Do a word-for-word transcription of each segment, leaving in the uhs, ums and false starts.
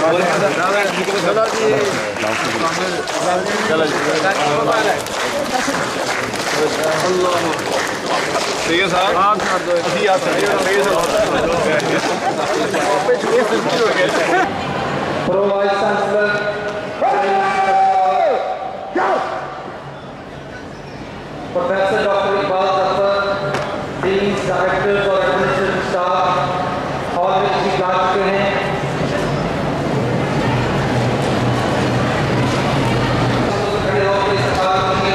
ठीक है साहब, अभी आप Pro Vice Chancellor, Professor Doctor Iqbal, Zafar, Deans, Directors और Administrative Staff, और भी किसी क्लास के हैं। खड़े होकर इस सवाल करेंगे।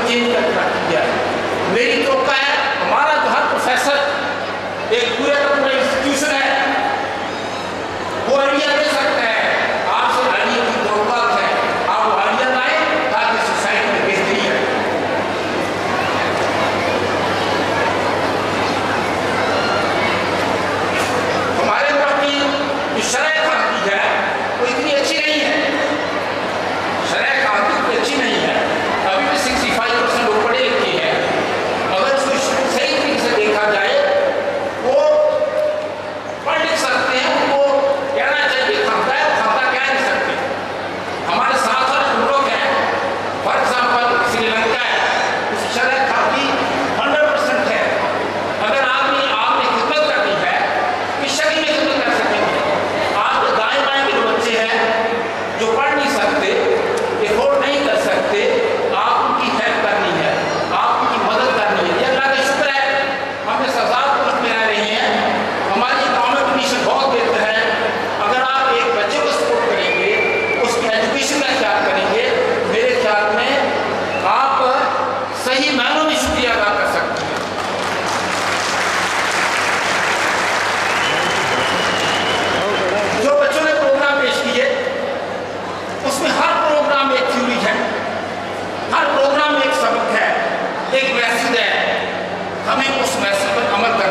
चेंज करके रख दिया है। मेरी तो है हमारा जो हर प्रोफेसर एक पूरे का पूरा इंस्टीट्यूशन है, वो आइडिया दे सकता है। आपसे आइडिया की जरूरत है, आप वो आइडिया लाएं ताकि सोसाइटी में बेहतरी है। हमारे मुल्क की जो शरह कानून है वो इतनी अच्छी नहीं है, शरह कानून इतनी अच्छी नहीं है। अभी भी सिक्सटी फाइव परसेंट लोग पढ़े लिखे हैं। अगर उसको सही तरीके से देखा जाए, वो पढ़ लिख सकते हैं, उनको कहना चाहिए खाता है, खाता कह नहीं सकते। हमारे साथ साथ लोग हैं, फॉर एग्जाम्पल श्रीलंका है, उस शरह काफी हंड्रेड परसेंट है। अगर आपने आपने खिदमत करनी है, किस शक्ल में खिदमत कर सकेंगे? आप दाएं बाएं के जो बच्चे हैं जो पढ़ नहीं सकते, एफोर्ड नहीं कर सकते, आप उनकी हेल्प करनी है, आप उनकी मदद करनी है। ये अल्लाह का शुक्र है, हमने सजाद मुल्क में रह रहे हैं, हमारी इकोनॉमिक कंडीशन बहुत बेहतर है। अगर आप एक बच्चे को सपोर्ट करेंगे, उसकी एजुकेशन का ख्याल करेंगे, मेरे ख्याल में आप सही मायनों में शुक्रिया अदा कर सकते हैं। जो बच्चों ने प्रोग्राम पेश किए, उसमें हर प्रोग्राम में एक थ्योरी है, हर प्रोग्राम में एक सबक है, एक मैसेज है। हमें उस मैसेज पर अमल करना